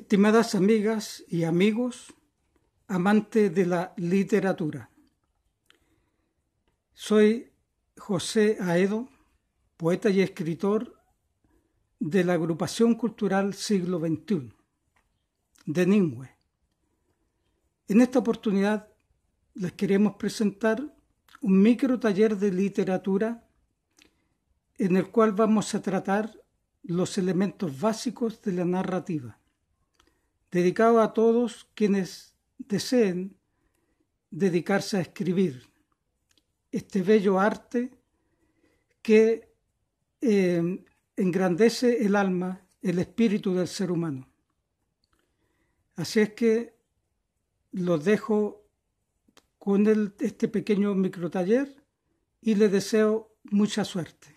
Estimadas amigas y amigos, amantes de la literatura, soy José Aedo, poeta y escritor de la agrupación cultural Siglo XXI, de Ningüe. En esta oportunidad les queremos presentar un micro taller de literatura en el cual vamos a tratar los elementos básicos de la narrativa, dedicado a todos quienes deseen dedicarse a escribir este bello arte que engrandece el alma, el espíritu del ser humano. Así es que los dejo con este pequeño microtaller y les deseo mucha suerte.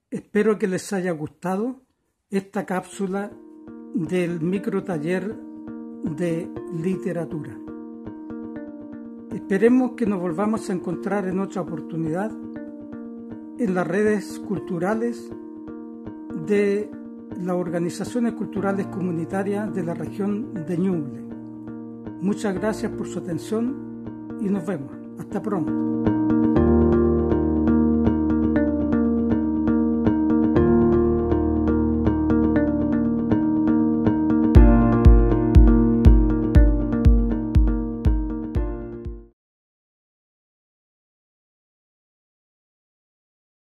Espero que les haya gustado esta cápsula del microtaller de literatura. Esperemos que nos volvamos a encontrar en otra oportunidad en las redes culturales de las organizaciones culturales comunitarias de la región de Ñuble. Muchas gracias por su atención y nos vemos. Hasta pronto.